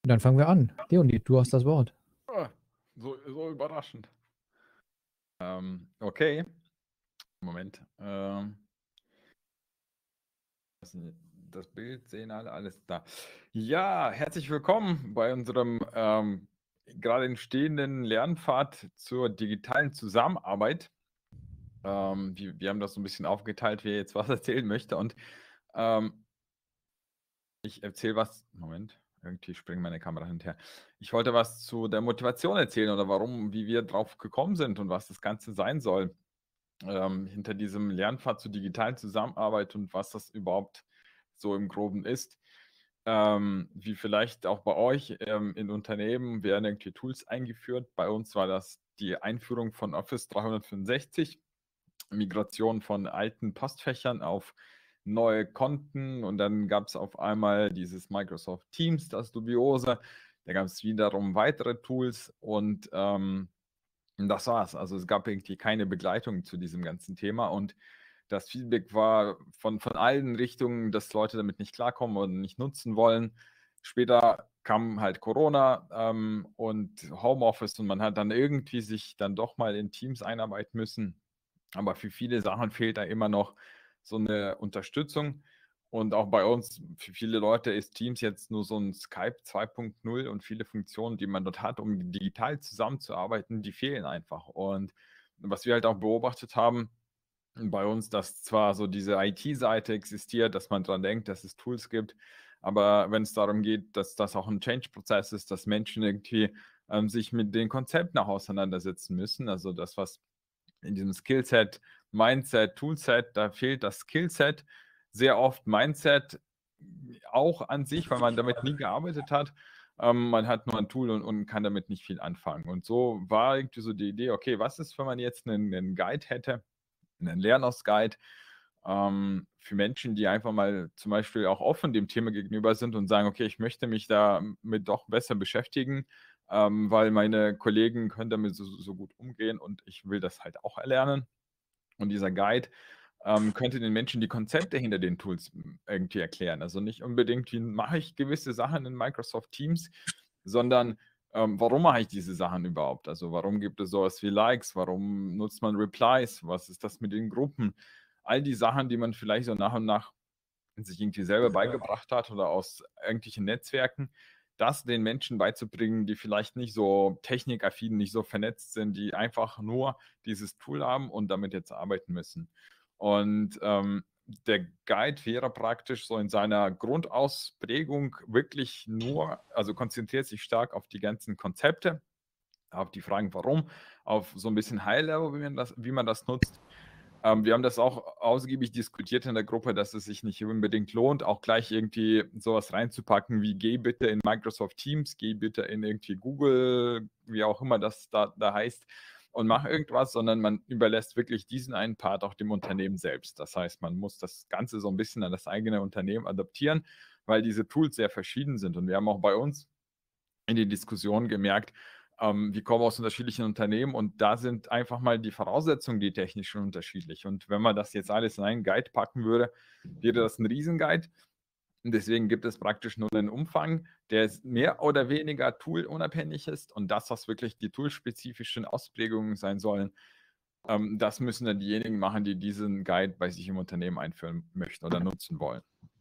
Dann fangen wir an. Leonid, du hast das Wort. Ah, so überraschend. Okay. Moment. Das Bild sehen alle, alles da. Ja, herzlich willkommen bei unserem gerade entstehenden Lernpfad zur digitalen Zusammenarbeit. Wir haben das so ein bisschen aufgeteilt, wer jetzt was erzählen möchte. Und ich erzähle was. Moment, irgendwie springt meine Kamera hinterher. Ich wollte was zu der Motivation erzählen oder wie wir drauf gekommen sind und was das Ganze sein soll. Hinter diesem Lernpfad zur digitalen Zusammenarbeit und was das überhaupt so im Groben ist. Wie vielleicht auch bei euch in Unternehmen werden irgendwie Tools eingeführt. Bei uns war das die Einführung von Office 365, Migration von alten Postfächern auf neue Konten und dann gab es auf einmal dieses Microsoft Teams, das dubiose. Da gab es wiederum weitere Tools und das war's. Also es gab irgendwie keine Begleitung zu diesem ganzen Thema und das Feedback war von allen Richtungen, dass Leute damit nicht klarkommen und nicht nutzen wollen. Später kam halt Corona und Homeoffice und man hat dann irgendwie sich dann doch mal in Teams einarbeiten müssen. Aber für viele Sachen fehlt da immer noch so eine Unterstützung. Und auch bei uns, für viele Leute ist Teams jetzt nur so ein Skype 2.0 und viele Funktionen, die man dort hat, um digital zusammenzuarbeiten, die fehlen einfach. Und was wir halt auch beobachtet haben bei uns, dass zwar so diese IT-Seite existiert, dass man dran denkt, dass es Tools gibt, aber wenn es darum geht, dass das auch ein Change-Prozess ist, dass Menschen irgendwie sich mit den Konzepten auch auseinandersetzen müssen, also das, was in diesem Skillset, Mindset, Toolset, da fehlt das Skillset. Sehr oft Mindset auch an sich, weil man damit nie gearbeitet hat. Man hat nur ein Tool und kann damit nicht viel anfangen. Und so war irgendwie so die Idee, okay, was ist, wenn man jetzt einen Guide hätte, einen Lerners-Guide, für Menschen, die einfach mal zum Beispiel auch offen dem Thema gegenüber sind und sagen, okay, ich möchte mich damit doch besser beschäftigen, weil meine Kollegen können damit so gut umgehen und ich will das halt auch erlernen. Und dieser Guide könnte den Menschen die Konzepte hinter den Tools irgendwie erklären. Also nicht unbedingt, wie mache ich gewisse Sachen in Microsoft Teams, sondern warum mache ich diese Sachen überhaupt? Also warum gibt es sowas wie Likes? Warum nutzt man Replies? Was ist das mit den Gruppen? All die Sachen, die man vielleicht so nach und nach sich irgendwie selber beigebracht hat oder aus irgendwelchen Netzwerken, das den Menschen beizubringen, die vielleicht nicht so technikaffin, nicht so vernetzt sind, die einfach nur dieses Tool haben und damit jetzt arbeiten müssen. Und der Guide wäre praktisch so in seiner Grundausprägung wirklich nur, also konzentriert sich stark auf die ganzen Konzepte, auf die Fragen, warum, auf so ein bisschen High-Level, wie man das nutzt. Wir haben das auch ausgiebig diskutiert in der Gruppe, dass es sich nicht unbedingt lohnt, auch gleich irgendwie sowas reinzupacken wie geh bitte in Microsoft Teams, geh bitte in irgendwie Google, wie auch immer das da heißt, und mach irgendwas, sondern man überlässt wirklich diesen einen Part auch dem Unternehmen selbst. Das heißt, man muss das Ganze so ein bisschen an das eigene Unternehmen adaptieren, weil diese Tools sehr verschieden sind. Und wir haben auch bei uns in den Diskussionen gemerkt, wir kommen aus unterschiedlichen Unternehmen und da sind einfach mal die Voraussetzungen, die technischen unterschiedlich. Und wenn man das jetzt alles in einen Guide packen würde, wäre das ein Riesenguide. Und deswegen gibt es praktisch nur einen Umfang, der mehr oder weniger toolunabhängig ist. Und das, was wirklich die toolspezifischen Ausprägungen sein sollen, das müssen dann diejenigen machen, die diesen Guide bei sich im Unternehmen einführen möchten oder nutzen wollen.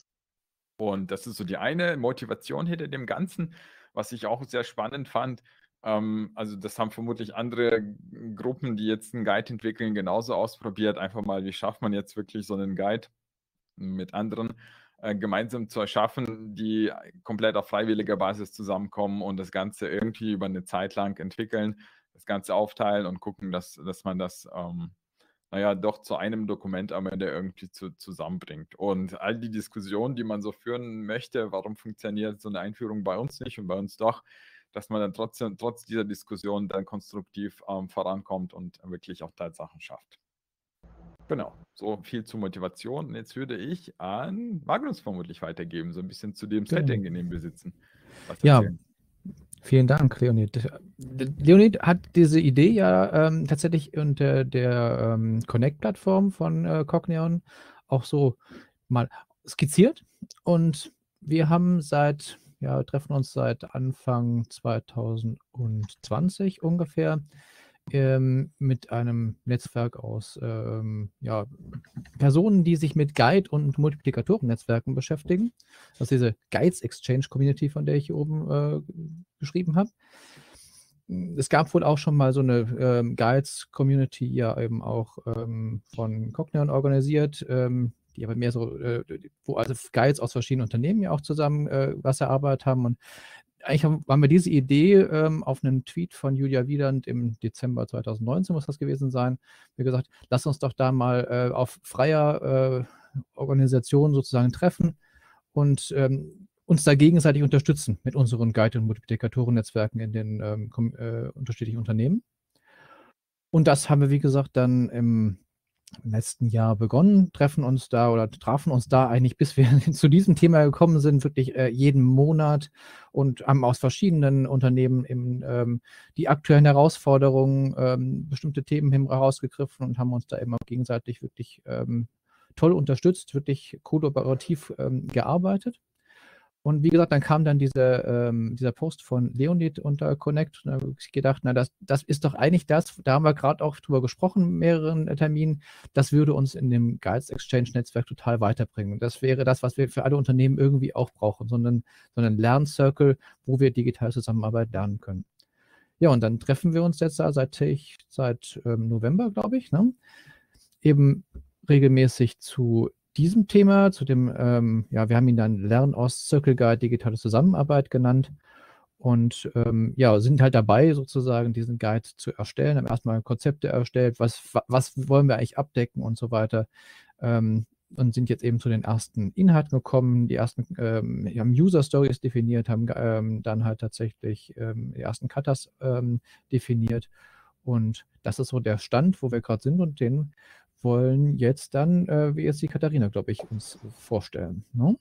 Und das ist so die eine Motivation hinter dem Ganzen, was ich auch sehr spannend fand. Also das haben vermutlich andere Gruppen, die jetzt einen Guide entwickeln, genauso ausprobiert. Einfach mal, wie schafft man jetzt wirklich so einen Guide mit anderen gemeinsam zu erschaffen, die komplett auf freiwilliger Basis zusammenkommen und das Ganze irgendwie über eine Zeit lang entwickeln, das Ganze aufteilen und gucken, dass man das doch zu einem Dokument am Ende irgendwie zusammenbringt. Und all die Diskussionen, die man so führen möchte, warum funktioniert so eine Einführung bei uns nicht und bei uns doch, dass man dann trotz dieser Diskussion dann konstruktiv vorankommt und wirklich auch Tatsachen schafft. Genau, so viel zur Motivation. Und jetzt würde ich an Magnus vermutlich weitergeben, so ein bisschen zu dem Setting, in dem wir sitzen. Was Ja, erzählen? vielen Dank, Leonid. Leonid hat diese Idee ja tatsächlich unter der Connect-Plattform von auch so mal skizziert. Und wir haben seit ja, treffen uns seit Anfang 2020 ungefähr mit einem Netzwerk aus ja, Personen, die sich mit Guide- und Multiplikatoren-Netzwerken beschäftigen. Das ist diese Guides Exchange Community, von der ich hier oben beschrieben habe. Es gab wohl auch schon mal so eine Guides-Community, ja eben auch von Cognion organisiert, die aber mehr so, wo also Guides aus verschiedenen Unternehmen ja auch zusammen was erarbeitet haben. Und eigentlich waren wir diese Idee auf einen Tweet von Julia Wieland im Dezember 2019, muss das gewesen sein, wie gesagt, lass uns doch da mal auf freier Organisation sozusagen treffen und uns da gegenseitig unterstützen mit unseren Guide- und Multiplikatoren-Netzwerken in den unterschiedlichen Unternehmen. Und das haben wir, wie gesagt, dann im letzten Jahr begonnen, trafen uns da oder trafen uns da eigentlich, bis wir zu diesem Thema gekommen sind, wirklich jeden Monat und haben aus verschiedenen Unternehmen eben die aktuellen Herausforderungen, bestimmte Themen herausgegriffen und haben uns da immer gegenseitig wirklich toll unterstützt, wirklich kooperativ gearbeitet. Und wie gesagt, dann kam dann dieser Post von Leonid unter Connect. Und da habe ich gedacht, na, das ist doch eigentlich das, da haben wir gerade auch drüber gesprochen, in mehreren Terminen, das würde uns in dem Guides Exchange-Netzwerk total weiterbringen. Und das wäre das, was wir für alle Unternehmen irgendwie auch brauchen, sondern einen Lerncircle, wo wir digitale Zusammenarbeit lernen können. Ja, und dann treffen wir uns jetzt da seit November, glaube ich, ne? Eben regelmäßig zu diesem Thema, zu dem, ja, wir haben ihn dann Lernost Circle Guide Digitale Zusammenarbeit genannt und ja, sind halt dabei, sozusagen diesen Guide zu erstellen, haben erstmal Konzepte erstellt, was wollen wir eigentlich abdecken und so weiter. Und sind jetzt eben zu den ersten Inhalten gekommen, die ersten, wir haben User Stories definiert, haben dann halt tatsächlich die ersten Katas definiert. Und das ist so der Stand, wo wir gerade sind, und den wollen jetzt dann, wie jetzt die Katharina, glaube ich, uns vorstellen. Ne?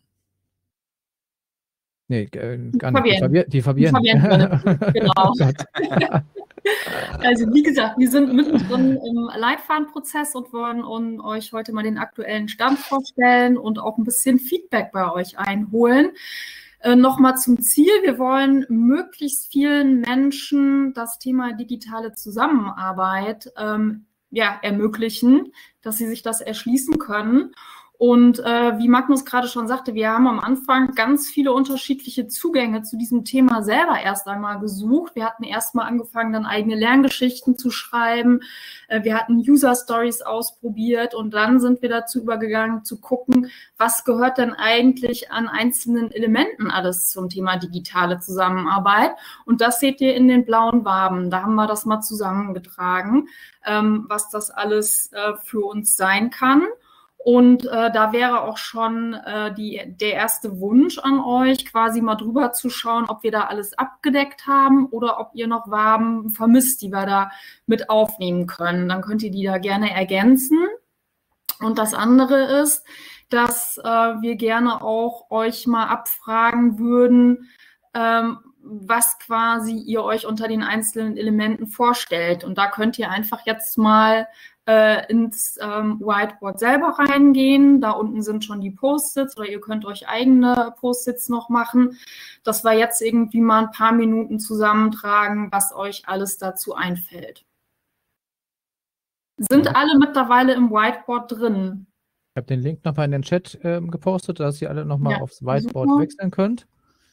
Nee, gar nicht. Fabienne. Die Fabienne. Genau. Oh Gott. Also wie gesagt, wir sind mittendrin im Leitfadenprozess und wollen euch heute mal den aktuellen Stand vorstellen und auch ein bisschen Feedback bei euch einholen. Nochmal zum Ziel. Wir wollen möglichst vielen Menschen das Thema digitale Zusammenarbeit ermöglichen, dass sie sich das erschließen können. Und wie Magnus gerade schon sagte, wir haben am Anfang ganz viele unterschiedliche Zugänge zu diesem Thema selber erst einmal gesucht. Wir hatten erst mal angefangen, dann eigene Lerngeschichten zu schreiben. Wir hatten User Stories ausprobiert und dann sind wir dazu übergegangen zu gucken, was gehört denn eigentlich an einzelnen Elementen alles zum Thema digitale Zusammenarbeit. Und das seht ihr in den blauen Waben. Da haben wir das mal zusammengetragen, was das alles für uns sein kann. Und da wäre auch schon der erste Wunsch an euch, quasi mal drüber zu schauen, ob wir da alles abgedeckt haben oder ob ihr noch Waben vermisst, die wir da mit aufnehmen können. Dann könnt ihr die da gerne ergänzen. Und das andere ist, dass wir gerne auch euch mal abfragen würden, was quasi ihr euch unter den einzelnen Elementen vorstellt. Und da könnt ihr einfach jetzt mal ins Whiteboard selber reingehen. Da unten sind schon die Post-its oder ihr könnt euch eigene Post-its noch machen, dass wir jetzt irgendwie mal ein paar Minuten zusammentragen, was euch alles dazu einfällt. Sind alle mittlerweile im Whiteboard drin? Ich habe den Link nochmal in den Chat gepostet, dass ihr alle nochmal aufs Whiteboard wechseln könnt.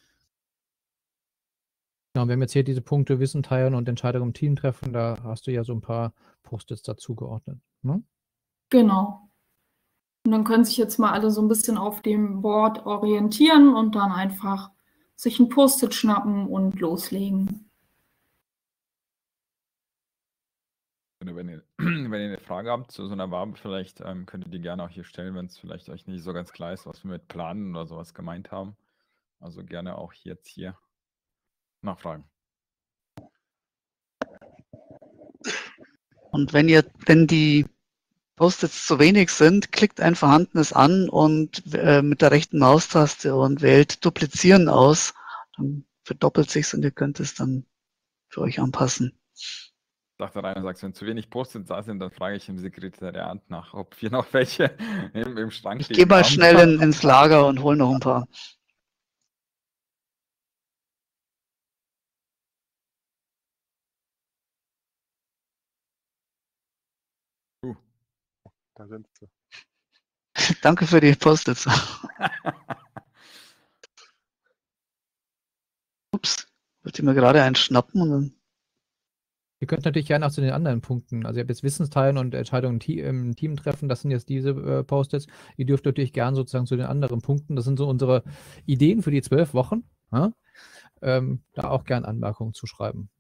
Genau, wir haben jetzt hier diese Punkte Wissen teilen und Entscheidungen im Team treffen. Da hast du ja so ein paar Post-its dazu geordnet. Ne? Genau. Und dann können sich jetzt mal alle so ein bisschen auf dem Board orientieren und dann einfach sich ein Post-it schnappen und loslegen. Wenn ihr eine Frage habt zu so einer Wabe, vielleicht könnt ihr die gerne auch hier stellen, wenn es vielleicht euch nicht so ganz klar ist, was wir mit Planen oder sowas gemeint haben. Also gerne auch jetzt hier nachfragen. Und wenn die Post-its zu wenig sind, klickt ein vorhandenes an und mit der rechten Maustaste und wählt Duplizieren aus. Dann verdoppelt sich's und ihr könnt es dann für euch anpassen. Sagt der Rainer, wenn zu wenig Post-its da sind, dann frage ich im Sekretariat nach, ob wir noch welche im Schrank Ich gehe mal schnell ins Lager und hole noch ein paar. da sind sie. Danke für die Post-its. Ups, wollte ich mir gerade einen schnappen und dann. Ihr könnt natürlich gerne auch zu den anderen Punkten, also ihr habt jetzt Wissensteilen und Entscheidungen im Team treffen, das sind jetzt diese Post-its. Ihr dürft natürlich gerne sozusagen zu den anderen Punkten, das sind so unsere Ideen für die 12 Wochen, ja? Da auch gern Anmerkungen zu schreiben.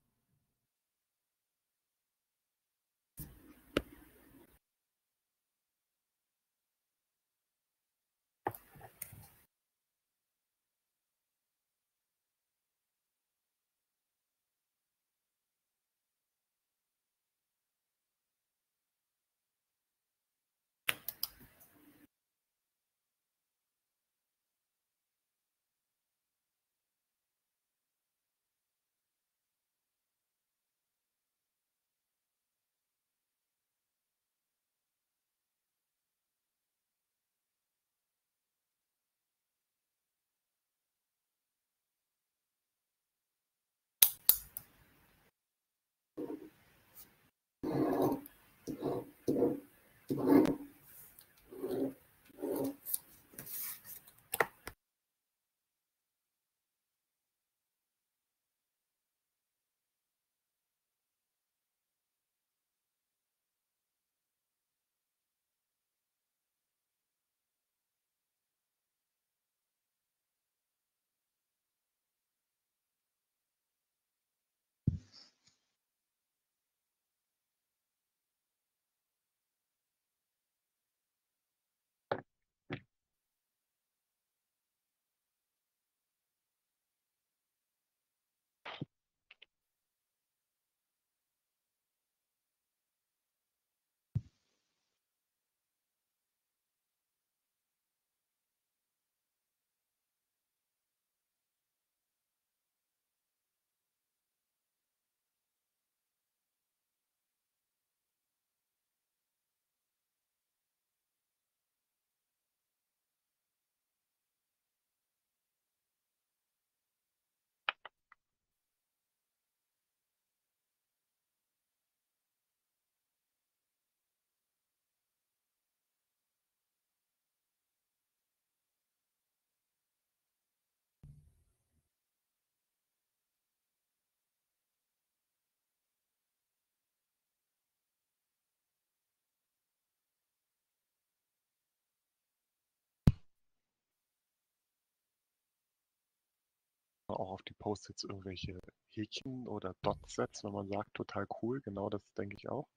Auch auf die Post-its irgendwelche Häkchen oder Dots setzt, wenn man sagt, total cool. Genau das denke ich auch.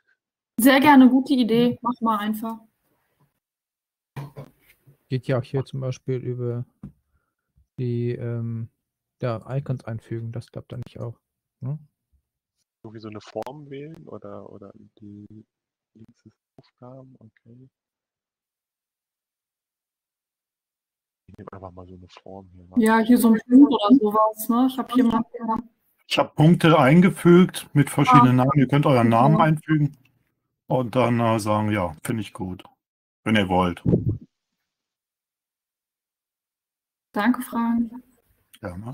Sehr gerne, gute Idee. Mach mal einfach. Geht ja auch hier zum Beispiel über die Icons einfügen, das klappt dann nicht auch. Ne? Irgendwie so eine Form wählen oder die links ist Aufgaben, okay. Ich nehme einfach mal so eine Form hier. Ja, hier so ein Punkt oder sowas. Ne? Ich habe hier mal. Ich habe Punkte eingefügt mit verschiedenen Namen. Ihr könnt euren Namen einfügen und dann sagen, ja, finde ich gut, wenn ihr wollt. Danke, Frank. Ja, ne?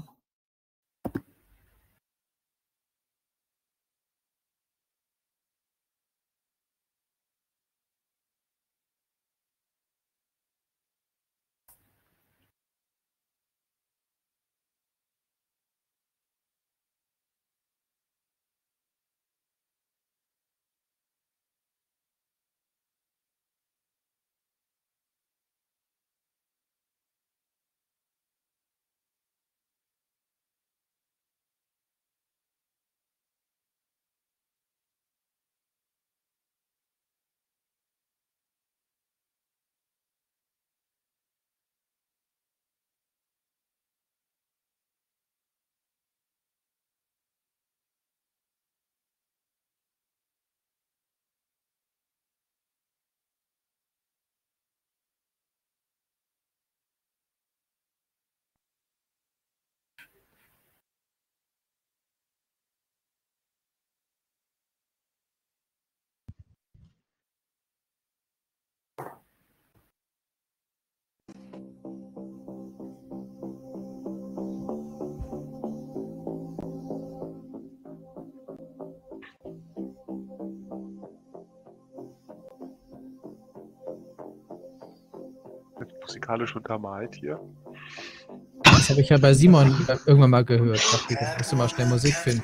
musikalisch untermalt hier. Das habe ich ja bei Simon irgendwann mal gehört. Ich dachte, ich musste mal schnell Musik finden.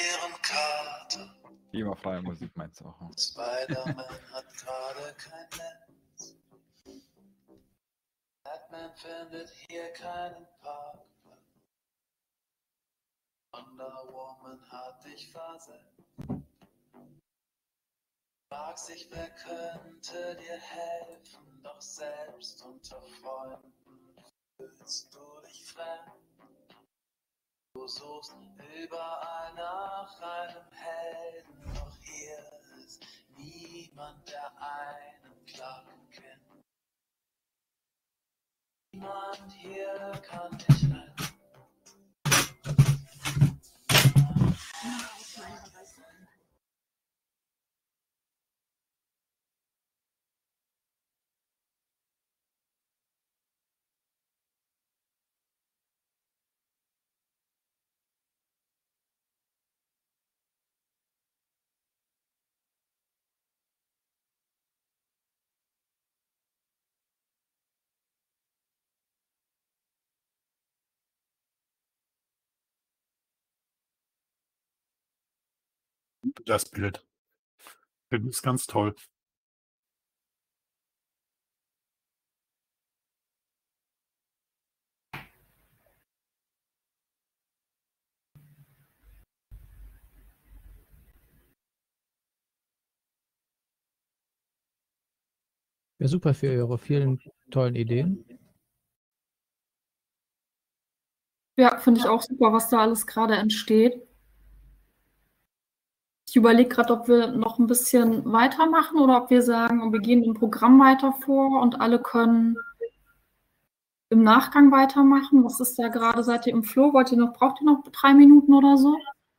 Immer freie Musik meinst du auch. Spider-Man hat gerade kein Netz. Batman findet hier keinen Parkplatz. Wonder Woman hat dich versetzt. Frag sich, wer könnte dir helfen, doch selbst unter Freunden fühlst du dich fremd. Du suchst überall nach einem Helden, doch hier ist niemand, der einen Klagen kennt. Niemand hier kann dich retten. Das Bild. Das ist ganz toll. Ja, super für eure vielen tollen Ideen. Ja, finde ich auch super, was da alles gerade entsteht. Ich überlege gerade, ob wir noch ein bisschen weitermachen oder ob wir sagen, wir gehen im Programm weiter vor und alle können im Nachgang weitermachen. Was ist da gerade? Seid ihr im Flow? Braucht ihr noch 3 Minuten oder so?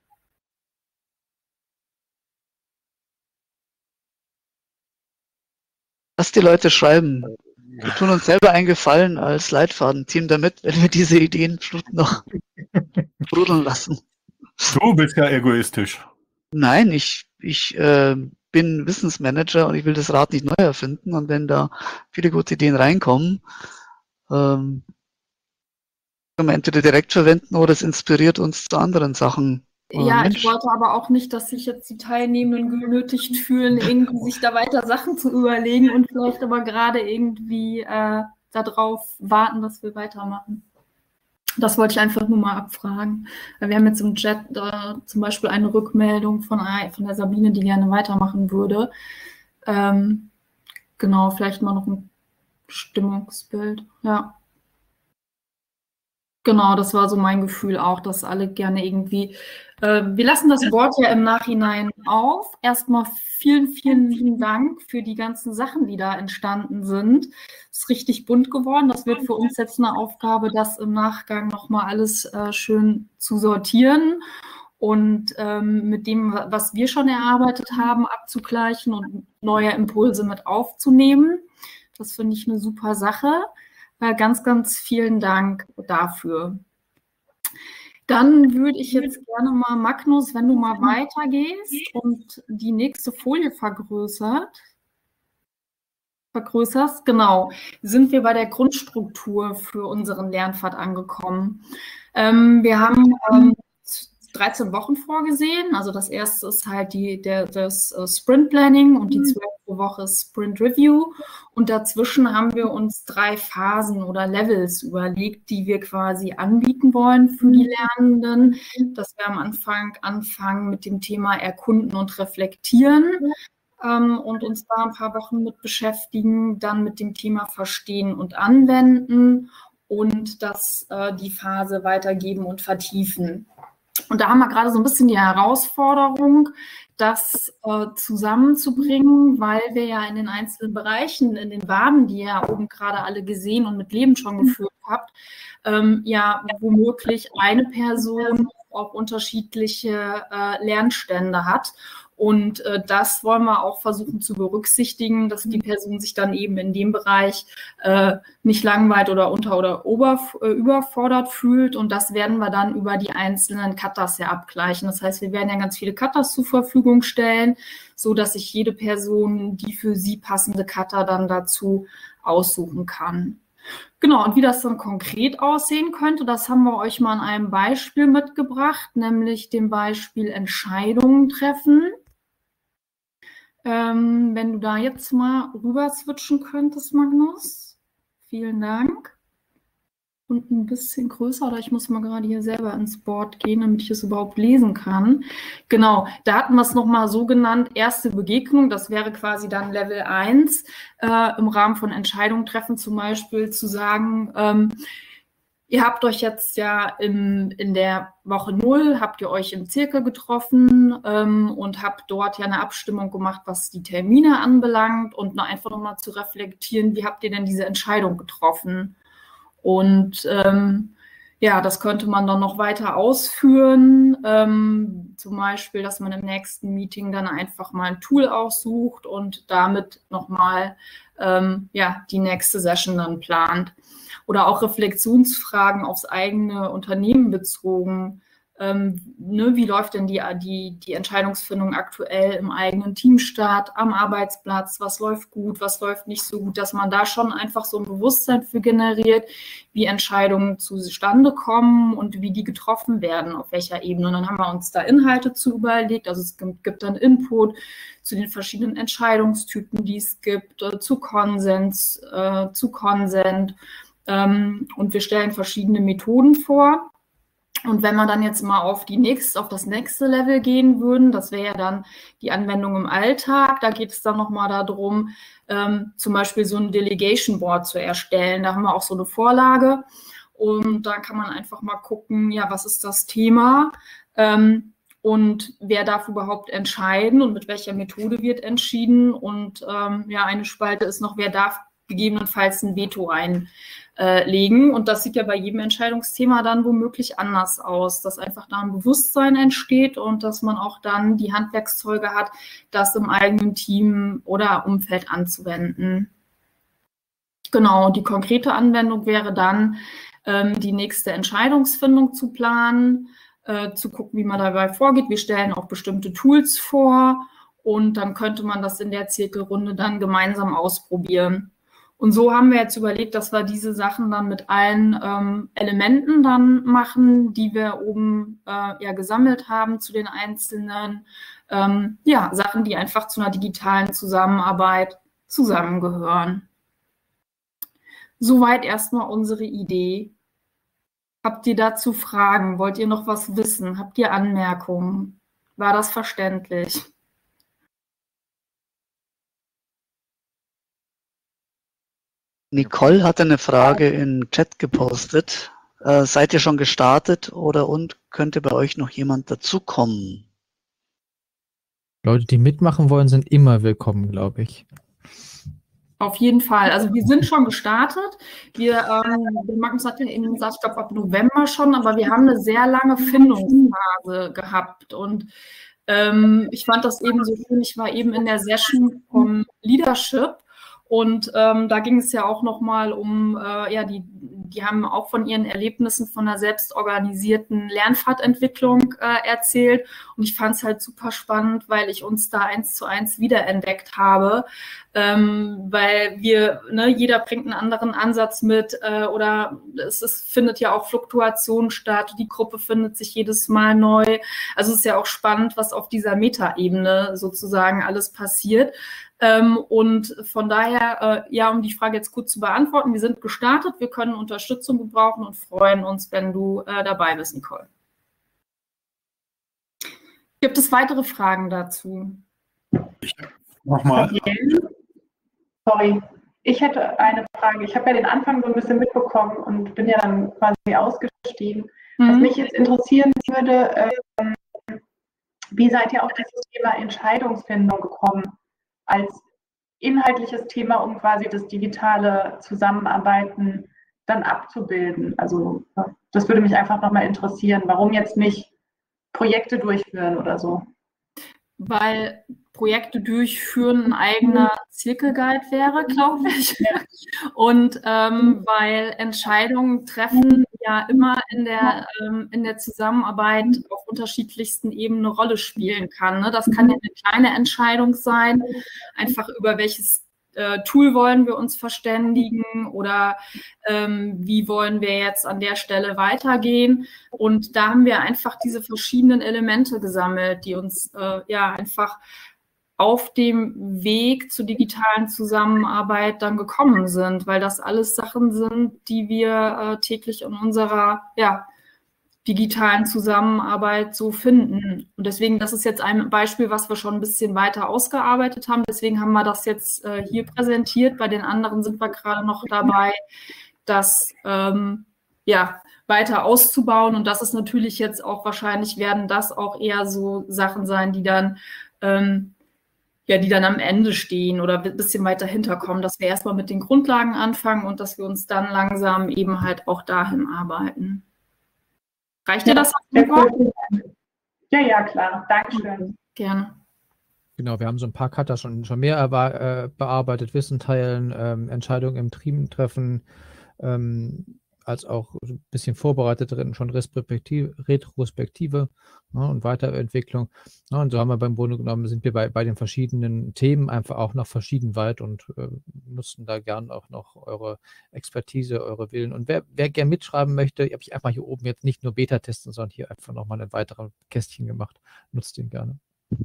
Lass die Leute schreiben. Wir tun uns selber einen Gefallen als Leitfadenteam damit, wenn wir diese Ideen noch sprudeln lassen. Du bist ja egoistisch. Nein, ich bin Wissensmanager und ich will das Rad nicht neu erfinden. Und wenn da viele gute Ideen reinkommen, können wir entweder direkt verwenden oder es inspiriert uns zu anderen Sachen. Ja, ich wollte aber auch nicht, dass sich jetzt die Teilnehmenden genötigt fühlen, irgendwie sich da weiter Sachen zu überlegen und vielleicht aber gerade irgendwie darauf warten, dass wir weitermachen. Das wollte ich einfach nur mal abfragen. Wir haben jetzt im Chat zum Beispiel eine Rückmeldung von der Sabine, die gerne weitermachen würde. Genau, vielleicht mal noch ein Stimmungsbild. Ja. Genau, das war so mein Gefühl auch, dass alle gerne irgendwie, wir lassen das Wort ja im Nachhinein auf. Erstmal vielen, vielen lieben Dank für die ganzen Sachen, die da entstanden sind. Ist richtig bunt geworden. Das wird für uns jetzt eine Aufgabe, das im Nachgang nochmal alles schön zu sortieren und mit dem, was wir schon erarbeitet haben, abzugleichen und neue Impulse mit aufzunehmen. Das finde ich eine super Sache. Ganz, ganz vielen Dank dafür. Dann würde ich jetzt gerne mal, Magnus, wenn du mal weitergehst und die nächste Folie vergrößerst, genau, sind wir bei der Grundstruktur für unseren Lernpfad angekommen. Wir haben 13 Wochen vorgesehen. Also das erste ist halt das Sprint Planning und die 12. Woche Sprint Review. Und dazwischen haben wir uns 3 Phasen oder Levels überlegt, die wir quasi anbieten wollen für die Lernenden. Dass wir am Anfang anfangen mit dem Thema Erkunden und Reflektieren und uns da ein paar Wochen mit beschäftigen. Dann mit dem Thema Verstehen und Anwenden und die Phase Weitergeben und Vertiefen. Und da haben wir gerade so ein bisschen die Herausforderung, das zusammenzubringen, weil wir ja in den einzelnen Bereichen, in den Waben, die ihr ja oben gerade alle gesehen und mit Leben schon geführt habt, ja womöglich eine Person auch unterschiedliche Lernstände hat. Und das wollen wir auch versuchen zu berücksichtigen, dass die Person sich dann eben in dem Bereich nicht langweilig oder überfordert fühlt. Und das werden wir dann über die einzelnen Katas ja abgleichen. Das heißt, wir werden ja ganz viele Katas zur Verfügung stellen, so dass sich jede Person die für sie passende Kata dann dazu aussuchen kann. Genau, und wie das dann konkret aussehen könnte, das haben wir euch mal an einem Beispiel mitgebracht, nämlich dem Beispiel Entscheidungen treffen. Wenn du da jetzt mal rüber switchen könntest, Magnus. Vielen Dank. Und ein bisschen größer, oder ich muss mal gerade hier selber ins Board gehen, damit ich es überhaupt lesen kann. Genau, da hatten wir es nochmal so genannt, erste Begegnung, das wäre quasi dann Level 1, im Rahmen von Entscheidungen treffen zum Beispiel zu sagen, ihr habt euch jetzt ja in der Woche 0, habt ihr euch im Zirkel getroffen und habt dort ja eine Abstimmung gemacht, was die Termine anbelangt und einfach nochmal zu reflektieren, wie habt ihr denn diese Entscheidung getroffen? Und ja, das könnte man dann noch weiter ausführen, zum Beispiel, dass man im nächsten Meeting dann einfach mal ein Tool aussucht und damit nochmal ja, die nächste Session dann plant. Oder auch Reflexionsfragen aufs eigene Unternehmen bezogen. Ne, wie läuft denn die Entscheidungsfindung aktuell im eigenen Teamstart, am Arbeitsplatz? Was läuft gut, was läuft nicht so gut? Dass man da schon einfach so ein Bewusstsein für generiert, wie Entscheidungen zustande kommen und wie die getroffen werden, auf welcher Ebene. Und dann haben wir uns da Inhalte zu überlegt. Also es gibt dann Input zu den verschiedenen Entscheidungstypen, die es gibt, zu Konsens, zu Consent. Und wir stellen verschiedene Methoden vor. Und wenn wir dann jetzt mal auf das nächste Level gehen würden, das wäre ja dann die Anwendung im Alltag, da geht es dann nochmal darum, zum Beispiel so ein Delegation Board zu erstellen. Da haben wir auch so eine Vorlage und da kann man einfach mal gucken, ja, was ist das Thema und wer darf überhaupt entscheiden und mit welcher Methode wird entschieden. Und ja, eine Spalte ist noch, wer darf gegebenenfalls ein Veto einlegen. Und das sieht ja bei jedem Entscheidungsthema dann womöglich anders aus, dass einfach da ein Bewusstsein entsteht und dass man auch dann die Handwerkszeuge hat, das im eigenen Team oder Umfeld anzuwenden. Genau, die konkrete Anwendung wäre dann, die nächste Entscheidungsfindung zu planen, zu gucken, wie man dabei vorgeht. Wir stellen auch bestimmte Tools vor und dann könnte man das in der Zirkelrunde dann gemeinsam ausprobieren. Und so haben wir jetzt überlegt, dass wir diese Sachen dann mit allen Elementen dann machen, die wir oben ja gesammelt haben zu den einzelnen ja, Sachen, die einfach zu einer digitalen Zusammenarbeit zusammengehören. Soweit erstmal unsere Idee. Habt ihr dazu Fragen? Wollt ihr noch was wissen? Habt ihr Anmerkungen? War das verständlich? Nicole hat eine Frage in den Chat gepostet. Seid ihr schon gestartet und könnte bei euch noch jemand dazukommen? Leute, die mitmachen wollen, sind immer willkommen, glaube ich. Auf jeden Fall. Also wir sind schon gestartet. Magnus hat ja eben gesagt, ich glaube ab November schon, aber wir haben eine sehr lange Findungsphase gehabt. Und ich fand das eben so schön. Ich war eben in der Session vom Leadership. Und da ging es ja auch nochmal um, ja, die haben auch von ihren Erlebnissen von einer selbstorganisierten Lernpfadentwicklung erzählt. Und ich fand es halt super spannend, weil ich uns da 1:1 wiederentdeckt habe. Weil wir, ne, jeder bringt einen anderen Ansatz mit oder findet ja auch Fluktuation statt. Die Gruppe findet sich jedes Mal neu. Also es ist ja auch spannend, was auf dieser Metaebene sozusagen alles passiert. Und von daher, ja, um die Frage jetzt kurz zu beantworten, wir sind gestartet, wir können Unterstützung gebrauchen und freuen uns, wenn du dabei bist, Nicole. Gibt es weitere Fragen dazu? Nochmal. Sorry, ich hätte eine Frage. Ich habe ja den Anfang so ein bisschen mitbekommen und bin ja dann quasi ausgestiegen. Was mich jetzt interessieren würde, wie seid ihr auf dieses Thema Entscheidungsfindung gekommen? Als inhaltliches Thema, um quasi das digitale Zusammenarbeiten dann abzubilden. Also das würde mich einfach nochmal interessieren. Warum jetzt nicht Projekte durchführen oder so? Weil Projekte durchführen ein eigener Zirkelguide wäre, glaube ich. Und weil Entscheidungen treffen ja immer in der Zusammenarbeit auf unterschiedlichsten Ebenen eine Rolle spielen kann. Ne? Das kann ja eine kleine Entscheidung sein, einfach über welches Tool wollen wir uns verständigen oder wie wollen wir jetzt an der Stelle weitergehen. Und da haben wir einfach diese verschiedenen Elemente gesammelt, die uns einfach auf dem Weg zur digitalen Zusammenarbeit dann gekommen sind, weil das alles Sachen sind, die wir täglich in unserer digitalen Zusammenarbeit so finden. Und deswegen, das ist jetzt ein Beispiel, was wir schon ein bisschen weiter ausgearbeitet haben. Deswegen haben wir das jetzt hier präsentiert. Bei den anderen sind wir gerade noch dabei, das weiter auszubauen. Und das ist natürlich jetzt auch wahrscheinlich, werden das auch eher so Sachen sein, die dann die dann am Ende stehen oder ein bisschen weiter hinterkommen, dass wir erstmal mit den Grundlagen anfangen und dass wir uns dann langsam eben halt auch dahin arbeiten. Reicht dir das? Ja, klar. Dankeschön. Gerne. Genau, wir haben so ein paar Cutter schon mehr bearbeitet, Wissen teilen, Entscheidungen im Team treffen, als auch ein bisschen vorbereitet drin, schon Retrospektive und Weiterentwicklung. Und so haben wir beim Grunde genommen, sind wir bei den verschiedenen Themen einfach auch noch verschieden weit und nutzen da gern auch noch eure Expertise, eure Willen. Und wer gern mitschreiben möchte, habe ich einfach hier oben jetzt nicht nur Beta testen, sondern hier einfach nochmal ein weiteres Kästchen gemacht. Nutzt den gerne.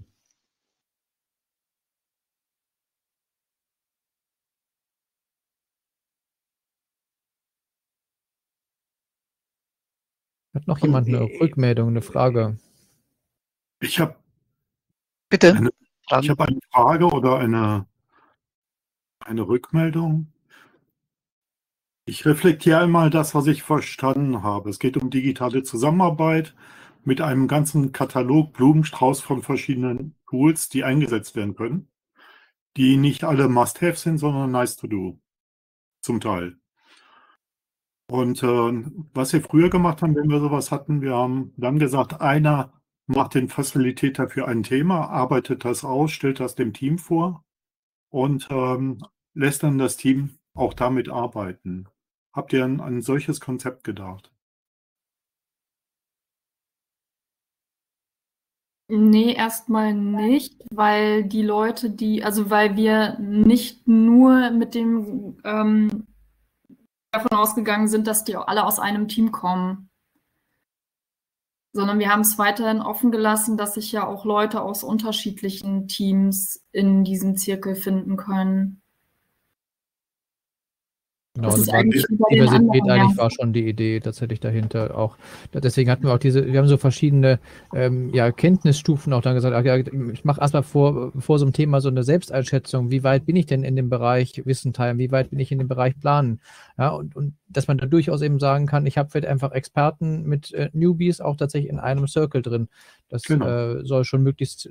Hat noch jemand eine Rückmeldung, eine Frage? Ich habe Bitte. eine Frage oder eine Rückmeldung. Ich reflektiere einmal das, was ich verstanden habe. Es geht um digitale Zusammenarbeit mit einem ganzen Katalog, Blumenstrauß von verschiedenen Tools, die eingesetzt werden können, die nicht alle Must-Have sind, sondern Nice-to-Do zum Teil. Und was wir früher gemacht haben, wenn wir sowas hatten, wir haben dann gesagt, einer macht den Facilitator für ein Thema, arbeitet das aus, stellt das dem Team vor und lässt dann das Team auch damit arbeiten. Habt ihr an ein solches Konzept gedacht? Nee, erstmal nicht, weil die Leute, weil wir nicht nur mit dem davon ausgegangen sind, dass die alle aus einem Team kommen, sondern wir haben es weiterhin offen gelassen, dass sich ja auch Leute aus unterschiedlichen Teams in diesem Zirkel finden können. Genau, Das ist also eigentlich über den Diversität anderen, eigentlich ja. war schon die Idee tatsächlich dahinter auch. Deswegen hatten wir auch wir haben so verschiedene Kenntnisstufen auch dann gesagt, ich mache erstmal vor so einem Thema so eine Selbsteinschätzung, wie weit bin ich denn in dem Bereich Wissen teilen, wie weit bin ich in dem Bereich Planen, ja, und dass man da durchaus eben sagen kann, ich habe vielleicht einfach Experten mit Newbies auch tatsächlich in einem Circle drin. Das soll schon möglichst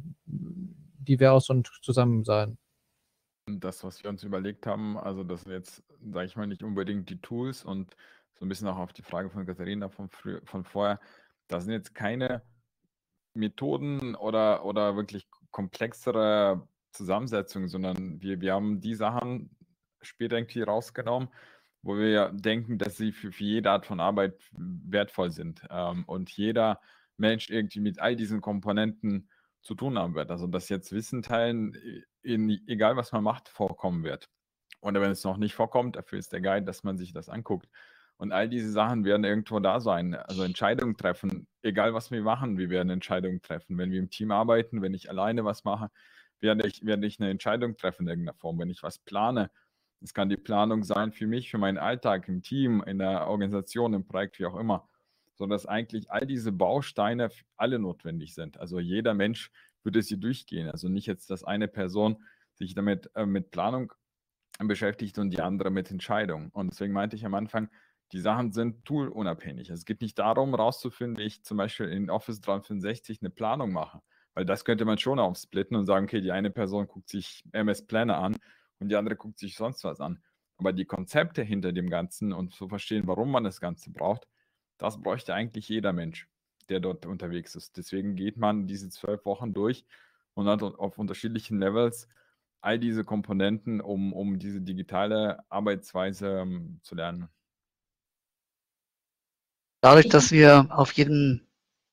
divers und zusammen sein. Das, was wir uns überlegt haben, also das sind jetzt, sage ich mal, nicht unbedingt die Tools und so ein bisschen auch auf die Frage von Katharina von vorher, das sind jetzt keine Methoden oder wirklich komplexere Zusammensetzungen, sondern wir haben die Sachen später irgendwie rausgenommen, wo wir denken, dass sie für jede Art von Arbeit wertvoll sind und jeder Mensch irgendwie mit all diesen Komponenten zu tun haben wird. Also dass jetzt Wissen teilen, egal was man macht, vorkommen wird. Oder wenn es noch nicht vorkommt, dafür ist der Guide, dass man sich das anguckt. Und all diese Sachen werden irgendwo da sein. Also Entscheidungen treffen, egal was wir machen, wir werden Entscheidungen treffen. Wenn wir im Team arbeiten, wenn ich alleine was mache, werde ich eine Entscheidung treffen in irgendeiner Form. Wenn ich was plane, es kann die Planung sein für mich, für meinen Alltag im Team, in der Organisation, im Projekt, wie auch immer. Sodass eigentlich all diese Bausteine alle notwendig sind. Also jeder Mensch würde sie durchgehen. Also nicht jetzt, dass eine Person sich damit mit Planung beschäftigt und die andere mit Entscheidung. Und deswegen meinte ich am Anfang, die Sachen sind toolunabhängig. Es geht nicht darum, rauszufinden, wie ich zum Beispiel in Office 365 eine Planung mache. Weil das könnte man schon aufsplitten und sagen, okay, die eine Person guckt sich MS Planner an und die andere guckt sich sonst was an. Aber die Konzepte hinter dem Ganzen und zu verstehen, warum man das Ganze braucht, das bräuchte eigentlich jeder Mensch, der dort unterwegs ist. Deswegen geht man diese 12 Wochen durch und hat auf unterschiedlichen Levels all diese Komponenten, um diese digitale Arbeitsweise zu lernen. Dadurch, dass wir auf jedem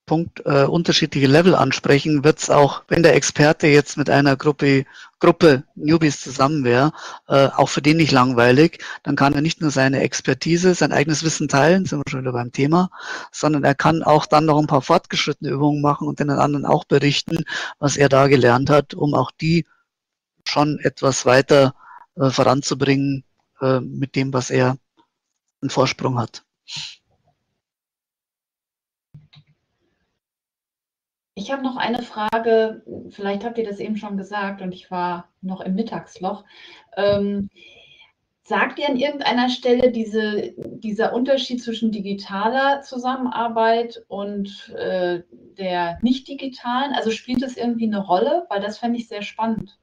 unterschiedliche Level ansprechen, wird es auch, wenn der Experte jetzt mit einer Gruppe Newbies zusammen wäre, auch für den nicht langweilig. Dann kann er nicht nur seine Expertise, sein eigenes Wissen teilen, sind wir schon wieder beim Thema, sondern er kann auch dann noch ein paar fortgeschrittene Übungen machen und den anderen auch berichten, was er da gelernt hat, um auch die schon etwas weiter voranzubringen mit dem, was er einen Vorsprung hat. Ich habe noch eine Frage, vielleicht habt ihr das eben schon gesagt und ich war noch im Mittagsloch. Sagt ihr an irgendeiner Stelle dieser Unterschied zwischen digitaler Zusammenarbeit und der nicht digitalen? Also spielt es irgendwie eine Rolle? Weil das fände ich sehr spannend.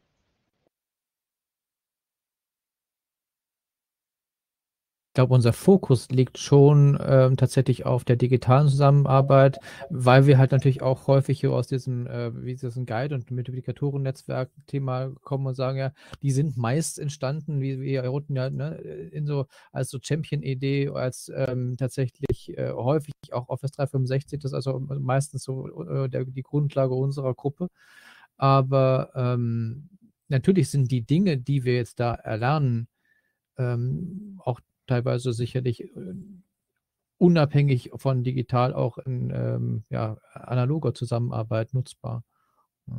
Ich glaube, unser Fokus liegt schon tatsächlich auf der digitalen Zusammenarbeit, weil wir halt natürlich auch häufig hier aus diesem Guide- und Multiplikatoren-Netzwerk-Thema kommen und sagen, ja, die sind meist entstanden, wie ihr unten ja, ne, als so Champion-Idee, als tatsächlich häufig auch Office 365, das ist also meistens so die Grundlage unserer Gruppe. Aber natürlich sind die Dinge, die wir jetzt da erlernen, auch teilweise sicherlich unabhängig von digital auch in analoger Zusammenarbeit nutzbar. Ja.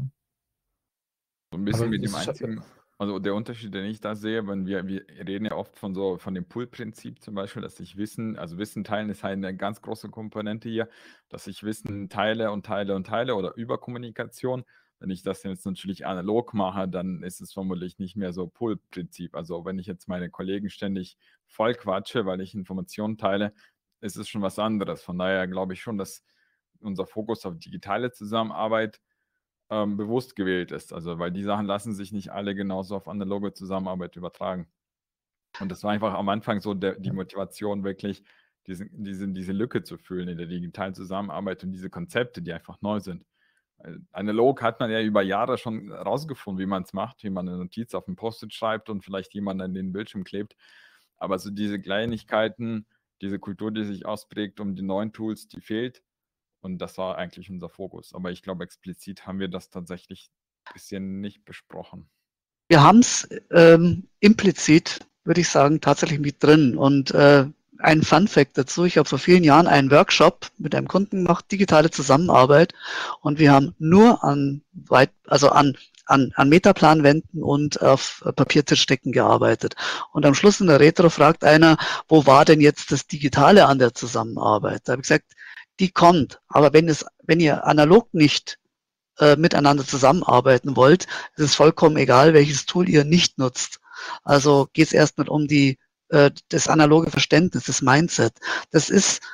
So ein bisschen mit dem einzigen, also der Unterschied, den ich da sehe, wenn wir reden ja oft von dem Pull-Prinzip zum Beispiel, dass ich Wissen teilen ist halt eine ganz große Komponente hier, dass ich Wissen teile oder Überkommunikation. Wenn ich das jetzt natürlich analog mache, dann ist es vermutlich nicht mehr so Pull-Prinzip. Also wenn ich jetzt meine Kollegen ständig voll quatsche, weil ich Informationen teile, ist es schon was anderes. Von daher glaube ich schon, dass unser Fokus auf digitale Zusammenarbeit bewusst gewählt ist. Also weil die Sachen lassen sich nicht alle genauso auf analoge Zusammenarbeit übertragen. Und das war einfach am Anfang so die Motivation, wirklich diese Lücke zu füllen in der digitalen Zusammenarbeit und diese Konzepte, die einfach neu sind. Analog hat man ja über Jahre schon rausgefunden, wie man es macht, wie man eine Notiz auf ein Post-it schreibt und vielleicht jemand an den Bildschirm klebt. Aber so diese Kleinigkeiten, diese Kultur, die sich ausprägt um die neuen Tools, die fehlt. Und das war eigentlich unser Fokus. Aber ich glaube, explizit haben wir das tatsächlich ein bisschen nicht besprochen. Wir haben es implizit, würde ich sagen, tatsächlich mit drin. Und ein Fun-Fact dazu, ich habe vor vielen Jahren einen Workshop mit einem Kunden gemacht, digitale Zusammenarbeit. Und wir haben nur an Metaplanwänden und auf Papiertischdecken gearbeitet. Und am Schluss in der Retro fragt einer, wo war denn jetzt das Digitale an der Zusammenarbeit? Da habe ich gesagt, die kommt. Aber wenn ihr analog nicht miteinander zusammenarbeiten wollt, ist es vollkommen egal, welches Tool ihr nicht nutzt. Also geht es erstmal um das analoge Verständnis, das Mindset. Es ist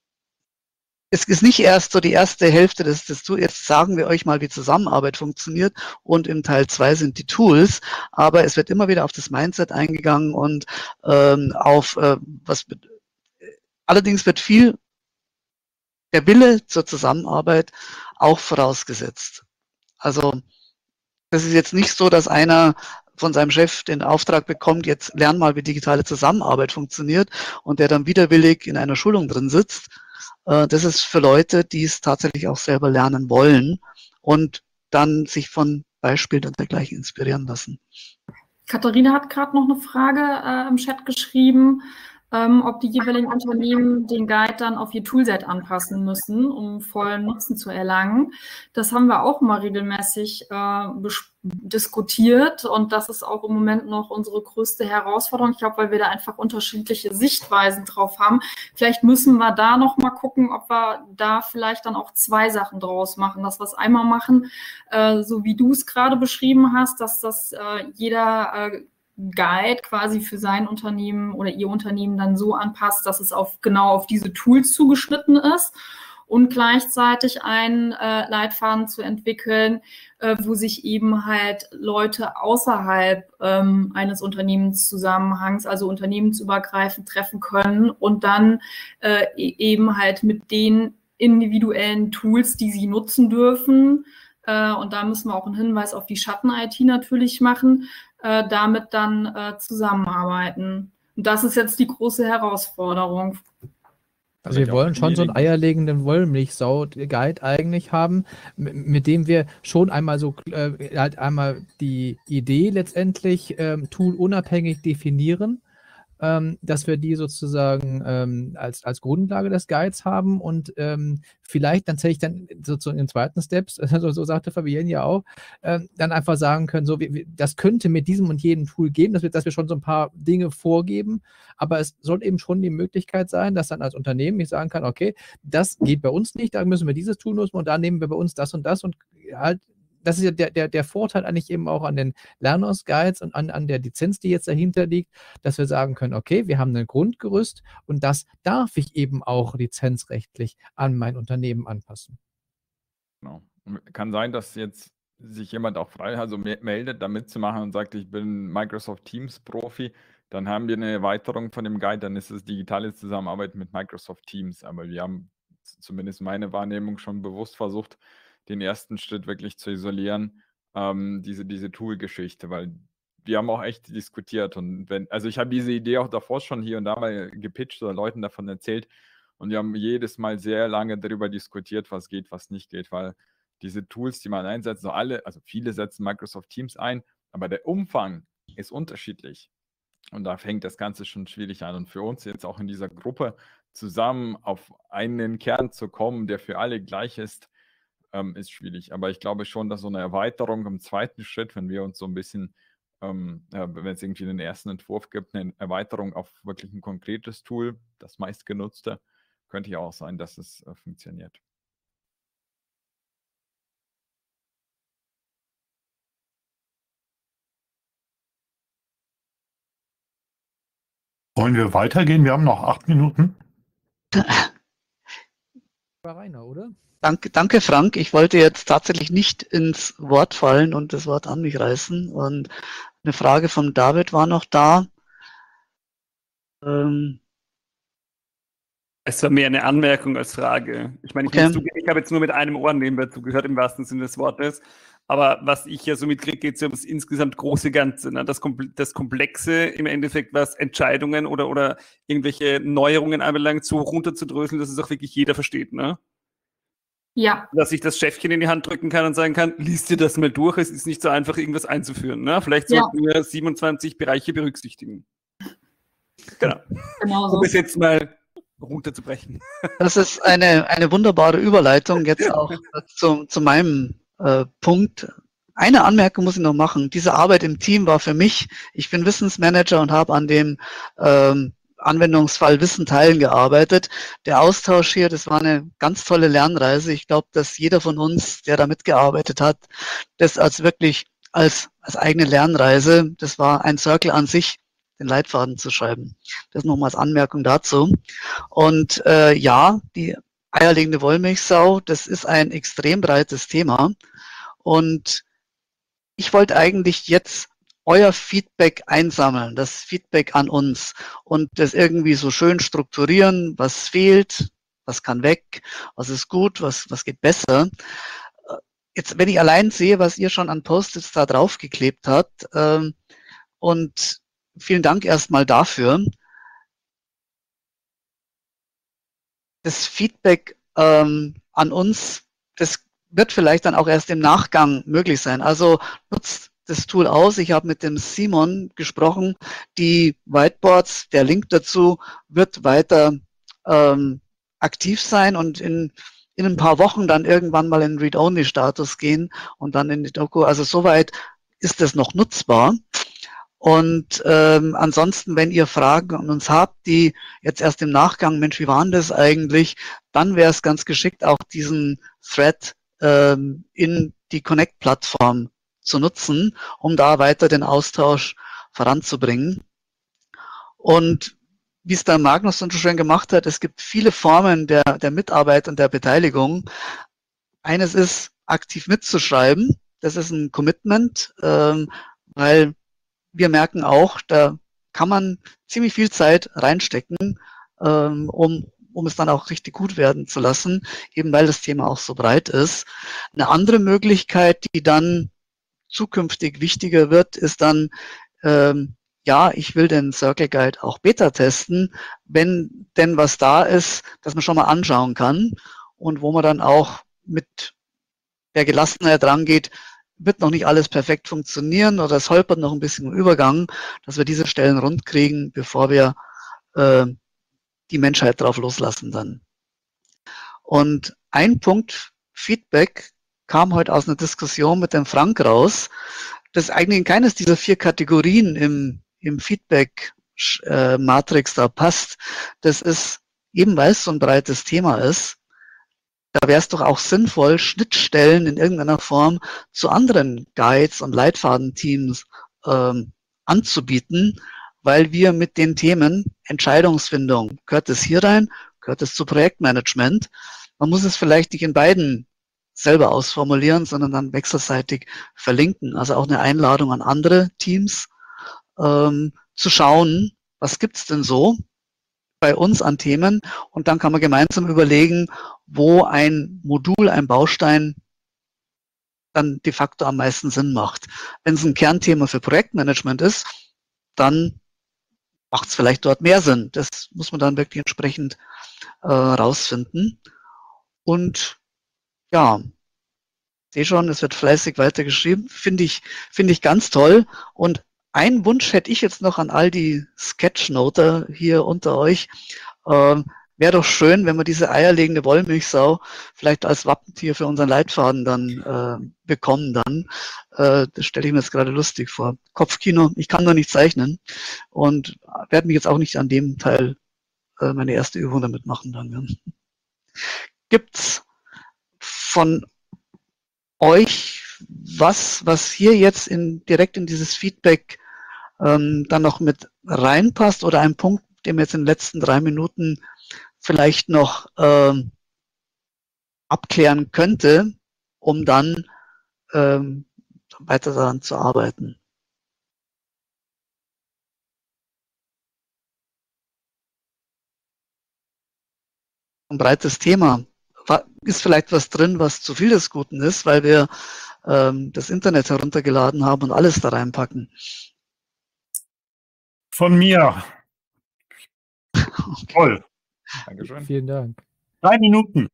nicht erst so die erste Hälfte des Tools. Jetzt sagen wir euch mal, wie Zusammenarbeit funktioniert und im Teil 2 sind die Tools, aber es wird immer wieder auf das Mindset eingegangen und allerdings wird viel der Wille zur Zusammenarbeit auch vorausgesetzt. Also das ist jetzt nicht so, dass einer von seinem Chef den Auftrag bekommt, jetzt lern mal, wie digitale Zusammenarbeit funktioniert und der dann widerwillig in einer Schulung drin sitzt. Das ist für Leute, die es tatsächlich auch selber lernen wollen und dann sich von Beispielen und dergleichen inspirieren lassen. Katharina hat gerade noch eine Frage im Chat geschrieben, ob die jeweiligen Unternehmen den Guide dann auf ihr Toolset anpassen müssen, um vollen Nutzen zu erlangen. Das haben wir auch mal regelmäßig diskutiert und das ist auch im Moment noch unsere größte Herausforderung. Ich glaube, weil wir da einfach unterschiedliche Sichtweisen drauf haben. Vielleicht müssen wir da noch mal gucken, ob wir da vielleicht dann auch zwei Sachen draus machen. Dass wir es einmal machen, so wie du es gerade beschrieben hast, dass das jeder Guide quasi für sein Unternehmen oder ihr Unternehmen dann so anpasst, dass es genau auf diese Tools zugeschnitten ist und gleichzeitig einen Leitfaden zu entwickeln, wo sich eben halt Leute außerhalb eines Unternehmenszusammenhangs, also unternehmensübergreifend treffen können und dann eben halt mit den individuellen Tools, die sie nutzen dürfen, und da müssen wir auch einen Hinweis auf die Schatten-IT natürlich machen, damit dann zusammenarbeiten. Und das ist jetzt die große Herausforderung. Also wir wollen schon so einen eierlegenden Wollmilchsau-Guide eigentlich haben, mit dem wir schon einmal so halt einmal die Idee letztendlich toolunabhängig definieren, dass wir die sozusagen als Grundlage des Guides haben und vielleicht dann tatsächlich dann sozusagen im zweiten Steps, so sagte Fabienne ja auch, dann einfach sagen können, so das könnte mit diesem und jenem Tool gehen, dass wir schon so ein paar Dinge vorgeben, aber es soll eben schon die Möglichkeit sein, dass dann als Unternehmen ich sagen kann, okay, das geht bei uns nicht, da müssen wir dieses Tool nutzen und da nehmen wir bei uns das und halt. Das ist ja der Vorteil eigentlich eben auch an den Lernos-Guides und an der Lizenz, die jetzt dahinter liegt, dass wir sagen können, okay, wir haben ein Grundgerüst und das darf ich eben auch lizenzrechtlich an mein Unternehmen anpassen. Genau. Kann sein, dass jetzt sich jemand auch frei meldet, da mitzumachen und sagt, ich bin Microsoft Teams Profi, dann haben wir eine Erweiterung von dem Guide, dann ist es digitale Zusammenarbeit mit Microsoft Teams, aber wir haben zumindest meine Wahrnehmung schon bewusst versucht, den ersten Schritt wirklich zu isolieren, diese Tool-Geschichte, weil wir haben auch echt diskutiert und also ich habe diese Idee auch davor schon hier und da mal gepitcht oder Leuten davon erzählt und wir haben jedes Mal sehr lange darüber diskutiert, was geht, was nicht geht, weil diese Tools, die man einsetzt, also viele setzen Microsoft Teams ein, aber der Umfang ist unterschiedlich und da fängt das Ganze schon schwierig an und für uns jetzt auch in dieser Gruppe zusammen auf einen Kern zu kommen, der für alle gleich ist schwierig. Aber ich glaube schon, dass so eine Erweiterung im zweiten Schritt, wenn wir uns so ein bisschen, wenn es irgendwie einen ersten Entwurf gibt, eine Erweiterung auf wirklich ein konkretes Tool, das meistgenutzte, könnte ja auch sein, dass es funktioniert. Wollen wir weitergehen? Wir haben noch 8 Minuten. Rainer, oder? Danke, Frank. Ich wollte jetzt tatsächlich nicht ins Wort fallen und das Wort an mich reißen. Und eine Frage von David war noch da. Es war mehr eine Anmerkung als Frage. Ich meine, ich habe jetzt nur mit einem Ohr nebenbei zugehört, im wahrsten Sinne des Wortes. Aber was ich ja so mitkriege, geht es ja um das insgesamt große Ganze. Ne? Das Komplexe im Endeffekt, was Entscheidungen oder irgendwelche Neuerungen anbelangt, so runterzudröseln, dass es auch wirklich jeder versteht. Ne? Ja. Dass ich das Schäfchen in die Hand drücken kann und sagen kann, liest dir das mal durch, es ist nicht so einfach, irgendwas einzuführen. Ne? Vielleicht sollten wir 27 Bereiche berücksichtigen. Genau so. Um es jetzt mal runterzubrechen. Das ist eine wunderbare Überleitung jetzt auch zu meinem Punkt. Eine Anmerkung muss ich noch machen. Diese Arbeit im Team war für mich, ich bin Wissensmanager und habe an dem Anwendungsfall Wissen teilen gearbeitet. Der Austausch hier, das war eine ganz tolle Lernreise. Ich glaube, dass jeder von uns, der da mitgearbeitet hat, das als eigene Lernreise, das war ein Circle an sich, den Leitfaden zu schreiben. Das nochmal als Anmerkung dazu. Und ja, die eierlegende Wollmilchsau, das ist ein extrem breites Thema. Und ich wollte eigentlich jetzt euer Feedback einsammeln, das Feedback an uns und das irgendwie so schön strukturieren, was fehlt, was kann weg, was ist gut, was geht besser. Jetzt, wenn ich allein sehe, was ihr schon an Post-its da draufgeklebt habt, und vielen Dank erstmal dafür. Das Feedback an uns, das wird vielleicht dann auch erst im Nachgang möglich sein. Also nutzt das Tool aus. Ich habe mit dem Simon gesprochen. Die Whiteboards, der Link dazu wird weiter aktiv sein und in ein paar Wochen dann irgendwann mal in Read-Only-Status gehen und dann in die Doku. Also soweit ist es noch nutzbar. Und ansonsten, wenn ihr Fragen an uns habt, die jetzt erst im Nachgang, Mensch, wie war denn das eigentlich, dann wäre es ganz geschickt, auch diesen Thread in die Connect-Plattform zu nutzen, um da weiter den Austausch voranzubringen. Und wie es der Magnus schon schön gemacht hat, es gibt viele Formen der Mitarbeit und der Beteiligung. Eines ist, aktiv mitzuschreiben. Das ist ein Commitment, weil wir merken auch, da kann man ziemlich viel Zeit reinstecken, um es dann auch richtig gut werden zu lassen, eben weil das Thema auch so breit ist. Eine andere Möglichkeit, die dann zukünftig wichtiger wird, ist dann ja, ich will den Circle Guide auch Beta testen, wenn denn was da ist, das man schon mal anschauen kann und wo man dann auch mit der Gelassenheit rangeht, wird noch nicht alles perfekt funktionieren oder es holpert noch ein bisschen im Übergang, dass wir diese Stellen rund kriegen, bevor wir die Menschheit drauf loslassen dann. Und ein Punkt Feedback kam heute aus einer Diskussion mit dem Frank raus, dass eigentlich in keines dieser 4 Kategorien im Feedback-Matrix da passt. Das ist, eben weil es so ein breites Thema ist, da wäre es doch auch sinnvoll, Schnittstellen in irgendeiner Form zu anderen Guides und Leitfadenteams anzubieten, weil wir mit den Themen Entscheidungsfindung, gehört es hier rein, gehört es zu Projektmanagement. Man muss es vielleicht nicht in beiden selber ausformulieren, sondern dann wechselseitig verlinken. Also auch eine Einladung an andere Teams, zu schauen, was gibt's denn so bei uns an Themen, und dann kann man gemeinsam überlegen, wo ein Modul, ein Baustein dann de facto am meisten Sinn macht. Wenn es ein Kernthema für Projektmanagement ist, dann macht es vielleicht dort mehr Sinn. Das muss man dann wirklich entsprechend rausfinden. Und ja, sehe schon, es wird fleißig weitergeschrieben. Finde ich ganz toll. Und ein Wunsch hätte ich jetzt noch an all die Sketchnoter hier unter euch. Wäre doch schön, wenn wir diese eierlegende Wollmilchsau vielleicht als Wappentier für unseren Leitfaden dann bekommen dann. Das stelle ich mir jetzt gerade lustig vor. Kopfkino, ich kann nur nicht zeichnen und werde mich jetzt auch nicht an dem Teil meine erste Übung damit machen dann. Ja. Gibt's von euch was hier jetzt direkt in dieses Feedback dann noch mit reinpasst oder ein Punkt, den wir jetzt in den letzten 3 Minuten vielleicht noch abklären könnte, um dann weiter daran zu arbeiten? Ein breites Thema. Ist vielleicht was drin, was zu viel des Guten ist, weil wir das Internet heruntergeladen haben und alles da reinpacken? Von mir. Okay. Toll. Dankeschön. Vielen Dank. 3 Minuten.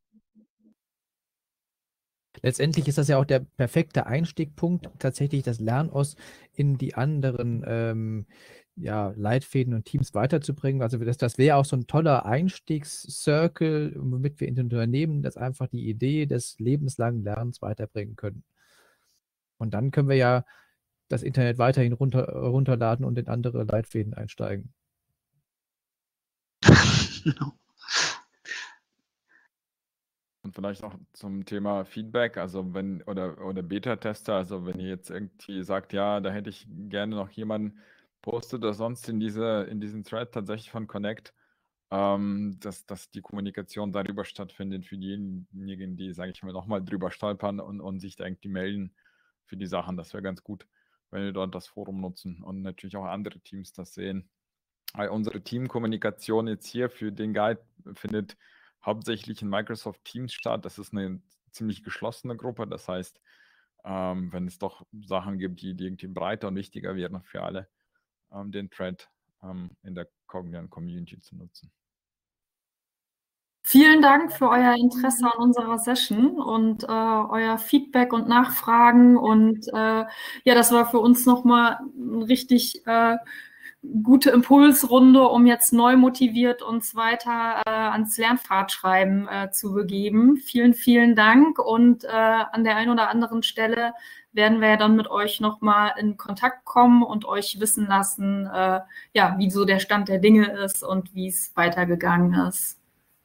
Letztendlich ist das ja auch der perfekte Einstiegpunkt, tatsächlich das Lernos in die anderen Leitfäden und Teams weiterzubringen. Also das wäre auch so ein toller Einstiegscircle, womit wir in den Unternehmen das einfach die Idee des lebenslangen Lernens weiterbringen können. Und dann können wir ja das Internet weiterhin runterladen und in andere Leitfäden einsteigen. Genau. Und vielleicht noch zum Thema Feedback, also oder Beta-Tester, also wenn ihr jetzt irgendwie sagt, ja, da hätte ich gerne noch jemanden postet oder sonst in diesen Thread tatsächlich von Connect, dass die Kommunikation darüber stattfindet für diejenigen, die, sage ich mal, nochmal drüber stolpern und sich da irgendwie melden für die Sachen. Das wäre ganz gut, wenn wir dort das Forum nutzen und natürlich auch andere Teams das sehen. Weil unsere Teamkommunikation jetzt hier für den Guide findet hauptsächlich in Microsoft Teams statt. Das ist eine ziemlich geschlossene Gruppe. Das heißt, wenn es doch Sachen gibt, die irgendwie breiter und wichtiger wären für alle, den Thread in der Cognian Community zu nutzen. Vielen Dank für euer Interesse an unserer Session und euer Feedback und Nachfragen. Und das war für uns nochmal ein richtig gute Impulsrunde, um jetzt neu motiviert uns weiter ans Lernpfadschreiben zu begeben. Vielen, vielen Dank. Und an der einen oder anderen Stelle werden wir ja dann mit euch nochmal in Kontakt kommen und euch wissen lassen, wie so der Stand der Dinge ist und wie es weitergegangen ist.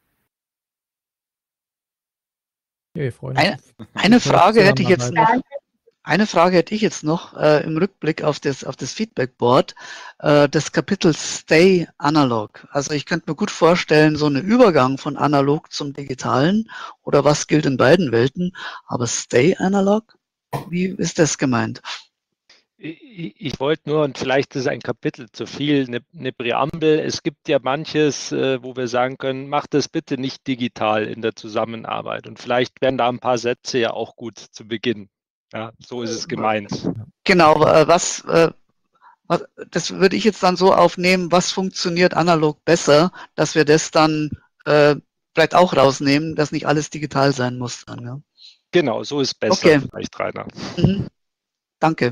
Ja, wir freuen uns. Eine Frage hätte ich jetzt noch. Eine Frage hätte ich jetzt noch im Rückblick auf das Feedbackboard, das Kapitel Stay Analog. Also ich könnte mir gut vorstellen, so einen Übergang von analog zum digitalen oder was gilt in beiden Welten, aber Stay Analog, wie ist das gemeint? Ich wollte nur, und vielleicht ist ein Kapitel zu viel, eine Präambel. Es gibt ja manches, wo wir sagen können, macht das bitte nicht digital in der Zusammenarbeit. Und vielleicht wären da ein paar Sätze ja auch gut zu Beginn. Ja, so ist es gemeint. Genau, Das würde ich jetzt dann so aufnehmen, was funktioniert analog besser, dass wir das dann vielleicht auch rausnehmen, dass nicht alles digital sein muss dann, ja. Genau, so ist besser Okay. vielleicht, Rainer. Danke.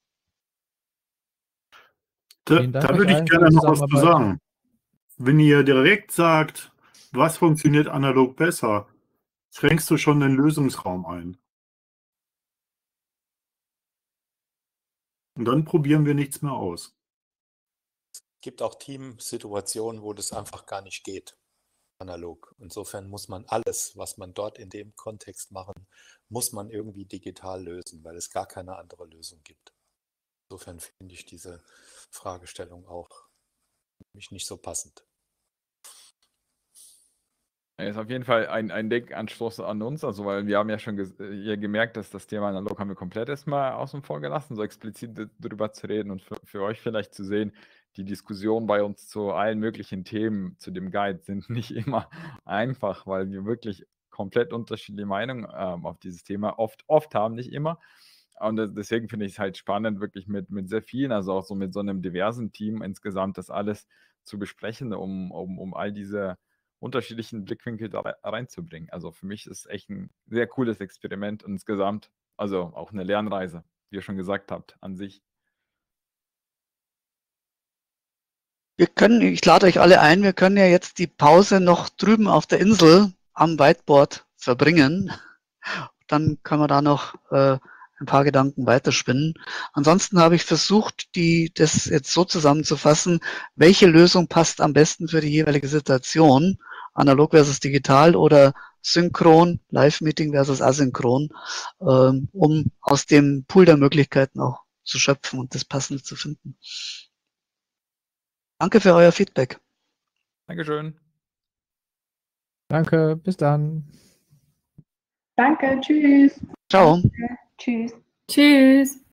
Da würde ich gerne noch was zu sagen. Wenn ihr direkt sagt, was funktioniert analog besser, schränkst du schon den Lösungsraum ein. Und dann probieren wir nichts mehr aus. Es gibt auch Teamsituationen, wo das einfach gar nicht geht, analog. Insofern muss man alles, was man dort in dem Kontext machen, muss man irgendwie digital lösen, weil es gar keine andere Lösung gibt. Insofern finde ich diese Fragestellung auch nicht so passend. Ist auf jeden Fall ein Denkanstoß an uns, also weil wir haben ja schon hier gemerkt, dass das Thema analog haben wir komplett erstmal außen vor gelassen, so explizit darüber zu reden und für euch vielleicht zu sehen, die Diskussionen bei uns zu allen möglichen Themen zu dem Guide sind nicht immer einfach, weil wir wirklich komplett unterschiedliche Meinungen auf dieses Thema oft haben, nicht immer. Und deswegen finde ich es halt spannend, wirklich mit sehr vielen, also auch so mit so einem diversen Team insgesamt das alles zu besprechen, um all diese unterschiedlichen Blickwinkel da reinzubringen. Also für mich ist es echt ein sehr cooles Experiment und insgesamt, also auch eine Lernreise, wie ihr schon gesagt habt, an sich. Ich lade euch alle ein, wir können ja jetzt die Pause noch drüben auf der Insel am Whiteboard verbringen. Dann können wir da noch ein paar Gedanken weiterspinnen. Ansonsten habe ich versucht, das jetzt so zusammenzufassen, welche Lösung passt am besten für die jeweilige Situation, analog versus digital oder synchron, Live-Meeting versus asynchron, um aus dem Pool der Möglichkeiten auch zu schöpfen und das Passende zu finden. Danke für euer Feedback. Dankeschön. Danke, bis dann. Danke, tschüss. Ciao. Danke, tschüss. Tschüss.